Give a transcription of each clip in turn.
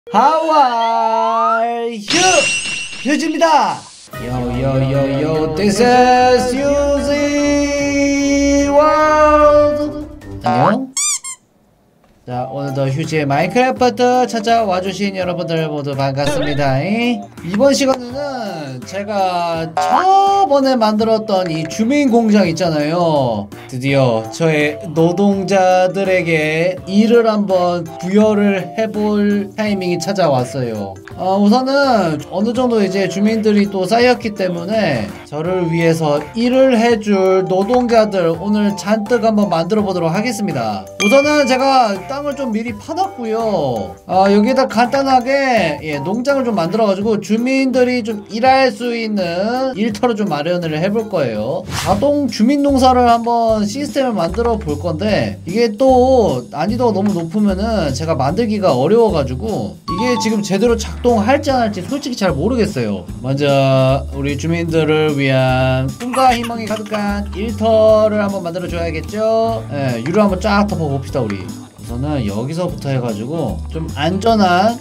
How are you? 휴지입니다. Yo, this is 휴지 월드. 안녕. 자, 오늘도 휴지의 마인크래프트 찾아와주신 여러분들 모두 반갑습니다. 이번 시간에는 제가 저번에 만들었던 이 주민공장 있잖아요. 드디어 저의 노동자들에게 일을 한번 부여를 해볼 타이밍이 찾아왔어요. 우선은 어느정도 이제 주민들이 또 쌓였기 때문에 저를 위해서 일을 해줄 노동자들 오늘 잔뜩 한번 만들어 보도록 하겠습니다. 우선은 제가 땅을 좀 미리 파놨고요. 여기다 간단하게 농장을 좀 만들어 가지고 주민들이 좀 일할 수 있는 일터를 좀 마련을 해볼 거예요. 자동 주민농사를 한번 시스템을 만들어 볼 건데 이게 또 난이도가 너무 높으면은 제가 만들기가 어려워 가지고 이게 지금 제대로 작동할지 안 할지 솔직히 잘 모르겠어요. 먼저 우리 주민들을 위한 꿈과 희망이 가득한 일터를 한번 만들어 줘야겠죠. 유로 한번 쫙 덮어 봅시다. 우리 우선은 여기서부터 해가지고 좀 안전한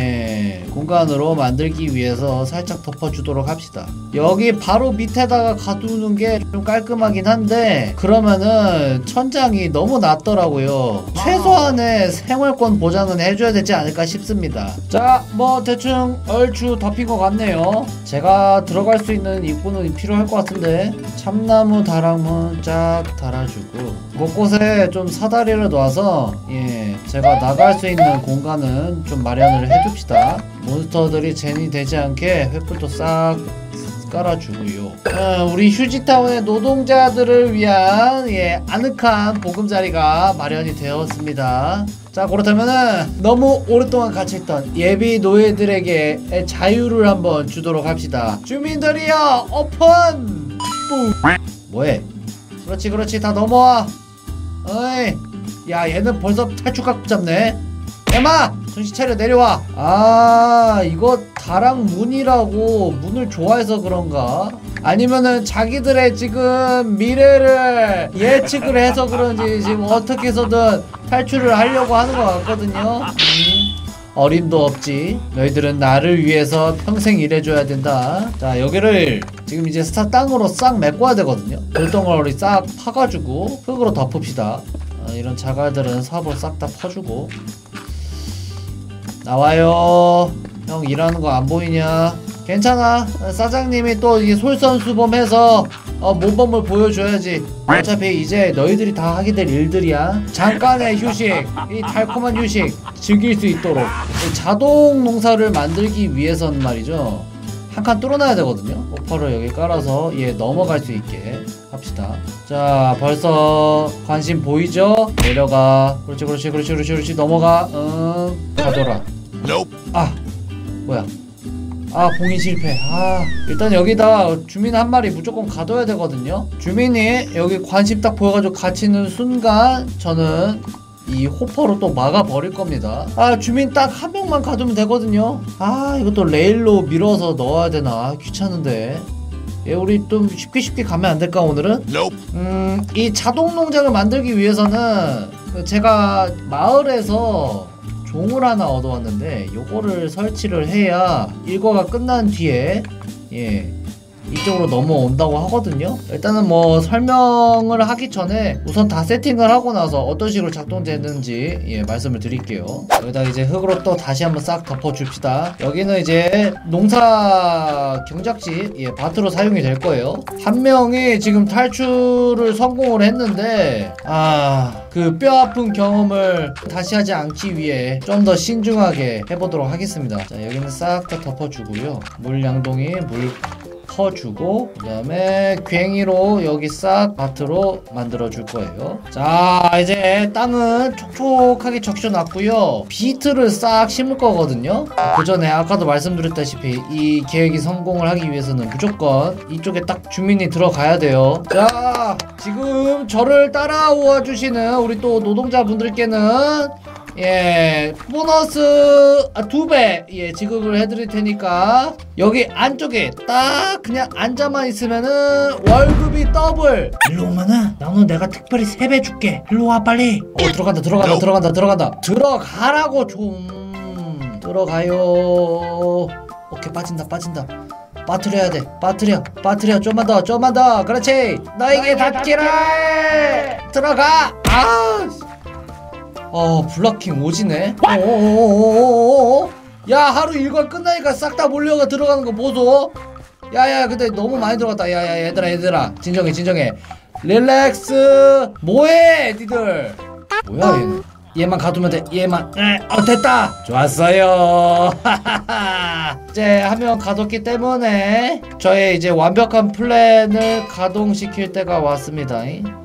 공간으로 만들기 위해서 살짝 덮어주도록 합시다. 여기 바로 밑에다가 가두는 게 좀 깔끔하긴 한데 그러면은 천장이 너무 낮더라고요. 최소한의 생활권 보장은 해줘야 되지 않을까 싶습니다. 자, 뭐 대충 얼추 덮인 것 같네요. 제가 들어갈 수 있는 입구는 필요할 것 같은데 참나무 다락문 쫙 달아주고 곳곳에 좀 사다리를 놔서 제가 나갈 수 있는 공간은 좀 마련을 해둡시다. 몬스터들이 젠이 되지 않게 횃불도 싹 깔아주고요. 우리 휴지타운의 노동자들을 위한 아늑한 보금자리가 마련이 되었습니다. 자, 그렇다면은 너무 오랫동안 갇혀있던 예비 노예들에게 자유를 한번 주도록 합시다. 주민들이여 오픈! 뭐해? 그렇지 다 넘어와. 어이, 야, 얘는 벌써 탈출각 잡네. 야마! 정신 차려 내려와. 이거 다락문이라고 문을 좋아해서 그런가? 아니면은 자기들의 지금 미래를 예측을 해서 그런지 지금 어떻게 해서든 탈출을 하려고 하는 것 같거든요. 어림도 없지. 너희들은 나를 위해서 평생 일해줘야 된다. 자, 여기를 지금 이제 땅으로 싹 메꿔야 되거든요. 돌덩어리 싹 파가지고 흙으로 덮읍시다. 이런 자갈들은 삽으로 싹 다 퍼주고. 나와요. 형 일하는 거 안 보이냐? 괜찮아. 사장님이 또 이게 솔선수범해서 모범을 보여줘야지. 어차피 이제 너희들이 다 하게 될 일들이야. 잠깐의 휴식, 이 달콤한 휴식 즐길 수 있도록 자동 농사를 만들기 위해서는 말이죠, 한 칸 뚫어놔야 되거든요. 오퍼를 여기 깔아서 얘 넘어갈 수 있게 합시다. 자, 벌써 관심 보이죠? 내려가. 그렇지 넘어가. 가둬라. 뭐야, 봉인 실패. 일단 여기다 주민 한 마리 무조건 가둬야 되거든요. 주민이 여기 관심 딱 보여가지고 갇히는 순간 저는 이 호퍼로 또 막아버릴 겁니다. 주민 딱 한 명만 가두면 되거든요. 이것도 레일로 밀어서 넣어야 되나? 귀찮은데. 우리 좀 쉽게 가면 안 될까, 오늘은? 이 자동 농장을 만들기 위해서는 제가 마을에서 종을 하나 얻어왔는데 요거를 설치를 해야 일과가 끝난 뒤에 이쪽으로 넘어온다고 하거든요. 일단은 뭐 설명을 하기 전에 우선 다 세팅을 하고 나서 어떤 식으로 작동되는지 말씀을 드릴게요. 여기다 이제 흙으로 또 다시 한번 싹 덮어줍시다. 여기는 이제 농사 경작지 밭으로 사용이 될 거예요. 한 명이 지금 탈출을 성공을 했는데 그 뼈아픈 경험을 다시 하지 않기 위해 좀 더 신중하게 해보도록 하겠습니다. 자, 여기는 싹 다 덮어주고요. 물 양동이 물 퍼주고, 그 다음에 괭이로 여기 싹 밭으로 만들어 줄 거예요. 자, 이제 땅은 촉촉하게 적셔놨고요. 비트를 싹 심을 거거든요. 그 전에 아까도 말씀드렸다시피 이 계획이 성공을 하기 위해서는 무조건 이쪽에 딱 주민이 들어가야 돼요. 자, 지금 저를 따라와 주시는 우리 또 노동자분들께는 보너스 2배 지급을 해드릴 테니까 여기 안쪽에 딱 그냥 앉아만 있으면은 월급이 더블. 일로 오면은 나는 내가 특별히 3배 줄게. 일로 와 빨리. 들어간다. 들어가라고 좀. 들어가요. 오케이, 빠진다. 빠뜨려야 돼. 빠뜨려. 좀만 더. 그렇지. 너에게 닿기를. 들어가. 블락킹 오지네. 야, 하루 일과 끝나니까 싹 다 몰려가 들어가는 거 보소. 야야, 근데 너무 많이 들어갔다. 야야, 얘들아 진정해. 릴렉스. 뭐해 니들. 뭐야 얘는. 얘만 가두면 돼. 얘만. 됐다. 좋았어요. 이제 한 명 가뒀기 때문에 저의 이제 완벽한 플랜을 가동시킬 때가 왔습니다.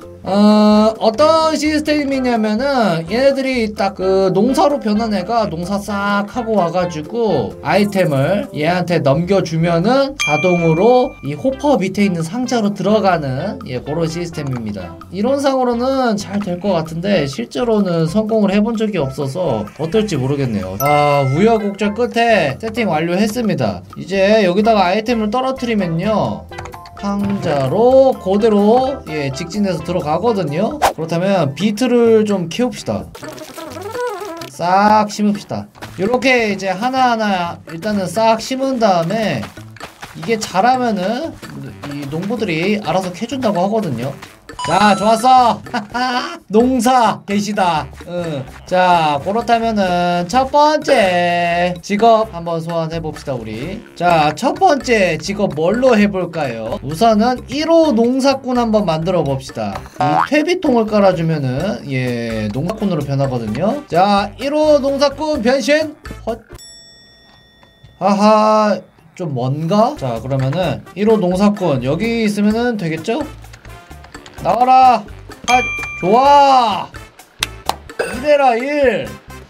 어떤 시스템이냐면은 얘네들이 딱 그 농사로 변한 애가 농사 싹 하고 와가지고 아이템을 얘한테 넘겨주면은 자동으로 이 호퍼 밑에 있는 상자로 들어가는 그런 시스템입니다. 이론상으로는 잘 될 것 같은데 실제로는 성공을 해본 적이 없어서 어떨지 모르겠네요. 우여곡절 끝에 세팅 완료했습니다. 이제 여기다가 아이템을 떨어뜨리면요, 상자로 그대로 직진해서 들어가거든요. 그렇다면 비트를 좀 키웁시다. 싹 심읍시다. 이렇게 이제 하나하나 일단은 싹 심은 다음에 이게 자라면은 이 농부들이 알아서 캐준다고 하거든요. 자, 좋았어. 농사 계시다. 자, 그렇다면은 첫 번째 직업 한번 소환해 봅시다. 우리 자, 첫 번째 직업 뭘로 해볼까요? 우선은 1호 농사꾼 한번 만들어 봅시다. 이 퇴비통을 깔아주면은 농사꾼으로 변하거든요. 자, 1호 농사꾼 변신. 헛. 하하, 좀 뭔가? 자, 그러면은 1호 농사꾼 여기 있으면은 되겠죠? 나와라. 좋아. 이래라 1.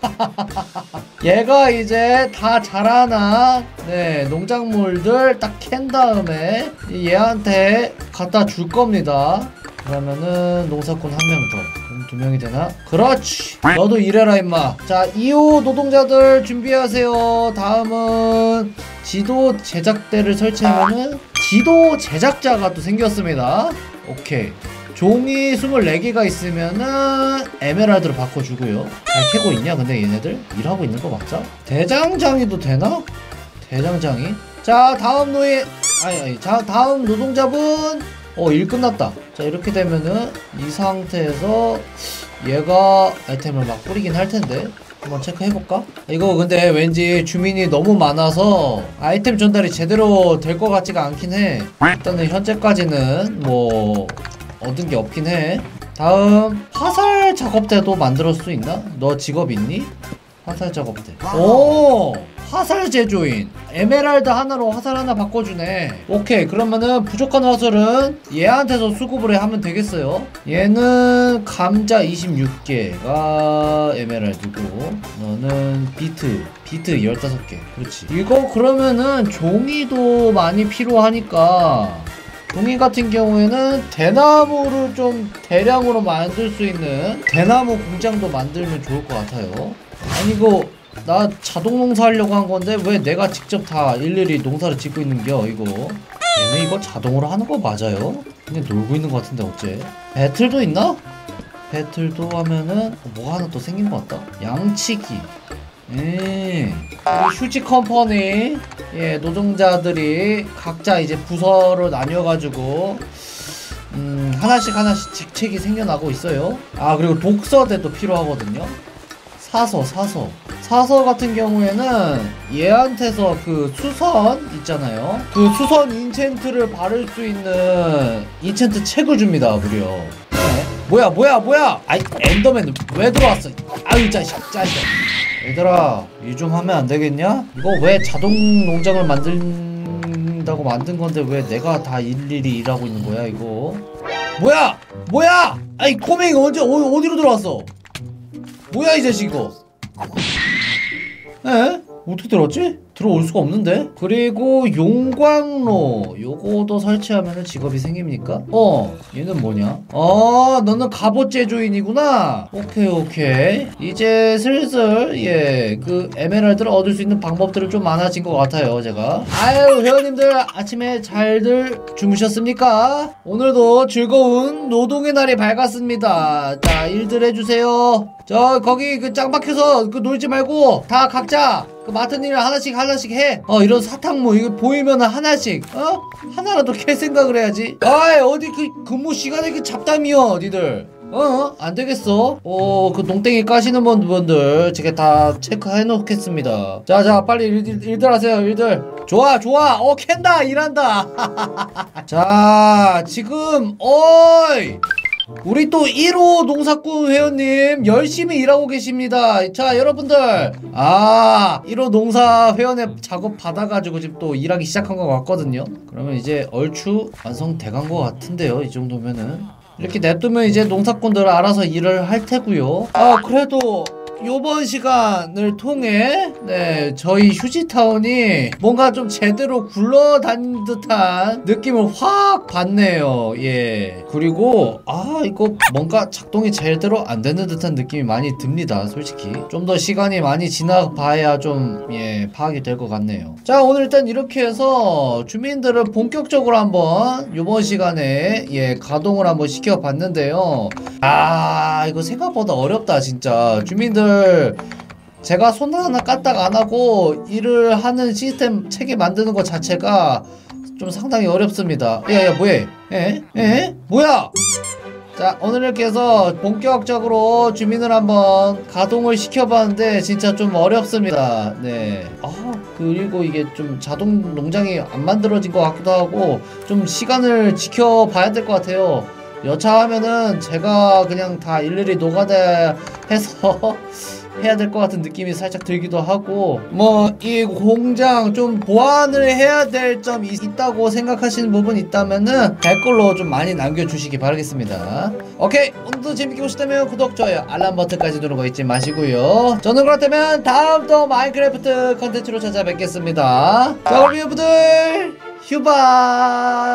얘가 이제 다 자라나 농작물들 딱 캔 다음에 얘한테 갖다 줄 겁니다. 그러면은 농사꾼 한 명 더. 그럼 2명이 되나? 그렇지. 너도 일해라 임마. 자, 2호 노동자들 준비하세요. 다음은 지도 제작대를 설치하면은 지도 제작자가 또 생겼습니다. 오케이. 종이 24개가 있으면은 에메랄드로 바꿔주고요. 잘 캐고 있냐 근데 얘네들? 일하고 있는 거 맞자? 대장장이도 되나? 대장장이? 자, 다음 다음 노동자분. 일 끝났다. 자, 이렇게 되면은 이 상태에서 얘가 아이템을 막 뿌리긴 할 텐데 한번 체크해볼까? 이거 근데 왠지 주민이 너무 많아서 아이템 전달이 제대로 될 것 같지가 않긴 해. 일단은 현재까지는 뭐 얻은 게 없긴 해. 다음 화살 작업대도 만들 수 있나? 너 직업 있니? 화살 작업대. 오! 화살 제조인. 에메랄드 하나로 화살 하나 바꿔주네. 오케이. 그러면은 부족한 화살은 얘한테서 수급을 하면 되겠어요. 얘는 감자 26개가 에메랄드고, 너는 비트 15개. 그렇지. 이거 그러면은 종이도 많이 필요하니까 종이 같은 경우에는 대나무를 좀 대량으로 만들 수 있는 대나무 공장도 만들면 좋을 것 같아요. 아니 이거 나 자동 농사 하려고 한 건데 왜 내가 직접 다 일일이 농사를 짓고 있는겨 이거. 얘네 이거 자동으로 하는 거 맞아요? 그냥 놀고 있는 것 같은데 어째. 배틀도 있나? 배틀도 하면은 뭐가 하나 또 생긴 것 같다. 양치기. 휴지 컴퍼니 노동자들이 각자 이제 부서로 나뉘어가지고 하나씩 직책이 생겨나고 있어요. 그리고 독서대도 필요하거든요. 사서 같은 경우에는 얘한테서 그 수선 있잖아요. 그 수선 인챈트를 바를 수 있는 인챈트 책을 줍니다. 무려. 뭐야 아이, 엔더맨 왜 들어왔어. 아유 짜식. 얘들아, 일 좀 하면 안 되겠냐? 이거 왜 자동 농장을 만든다고 만든 건데 왜 내가 다 일일이 일하고 있는 거야 이거? 뭐야? 아이 꼬맹이가 어디로 들어왔어? 뭐야 이 자식 이거? 어떻게 들어왔지? 들어올 수가 없는데? 그리고 용광로 요거도 설치하면 직업이 생깁니까? 얘는 뭐냐? 너는 갑옷 제조인이구나. 오케이. 이제 슬슬 그 에메랄드를 얻을 수 있는 방법들은 좀 많아진 것 같아요. 제가 회원님들 아침에 잘들 주무셨습니까? 오늘도 즐거운 노동의 날이 밝았습니다. 자, 일들 해주세요. 저 거기 그 짱 박혀서 그 놀지 말고 다 각자 그 맡은 일을 하나씩 해. 이런 사탕무 이거 보이면은 하나씩 하나라도 캘 생각을 해야지. 아이 어디 그 근무 시간에 그 잡담이여 니들. 안 되겠어. 그 농땡이 까시는 분들 제가 다 체크해 놓겠습니다. 자 빨리 일들 하세요. 일들. 좋아 캔다 일한다. 자 지금 어이 우리 또 1호 농사꾼 회원님 열심히 일하고 계십니다. 자 여러분들 1호 농사 회원의 작업 받아가지고 지금 또 일하기 시작한 것 같거든요. 그러면 이제 얼추 완성돼간 것 같은데요. 이 정도면은 이렇게 냅두면 이제 농사꾼들 알아서 일을 할 테고요. 그래도 요번 시간을 통해 저희 휴지타운이 뭔가 좀 제대로 굴러다닌 듯한 느낌을 확 받네요. 예. 그리고 이거 뭔가 작동이 제대로 안 되는 듯한 느낌이 많이 듭니다. 솔직히 좀 더 시간이 많이 지나봐야 좀 파악이 될 것 같네요. 자 오늘 일단 이렇게 해서 주민들을 본격적으로 한번 요번 시간에 가동을 한번 시켜봤는데요. 이거 생각보다 어렵다 진짜. 주민들 제가 손 하나 까딱 안 하고 일을 하는 시스템 체계 만드는 것 자체가 좀 상당히 어렵습니다. 야 뭐해? 뭐야? 자 오늘 이렇게 해서 본격적으로 주민을 한번 가동을 시켜봤는데 진짜 좀 어렵습니다. 그리고 이게 좀 자동 농장이 안 만들어진 것 같기도 하고 좀 시간을 지켜봐야 될 것 같아요. 여차하면은 제가 그냥 다 일일이 노가다 해서 해야 될 것 같은 느낌이 살짝 들기도 하고, 이 공장 좀 보완을 해야 될 점이 있다고 생각하시는 부분이 있다면은 댓글로 좀 많이 남겨주시기 바라겠습니다. 오케이, 오늘도 재밌게 보셨다면 구독, 좋아요, 알람 버튼까지 누르고 잊지 마시고요. 저는 그렇다면 다음 또 마인크래프트 컨텐츠로 찾아뵙겠습니다. 자 그럼 여러분들 휴바.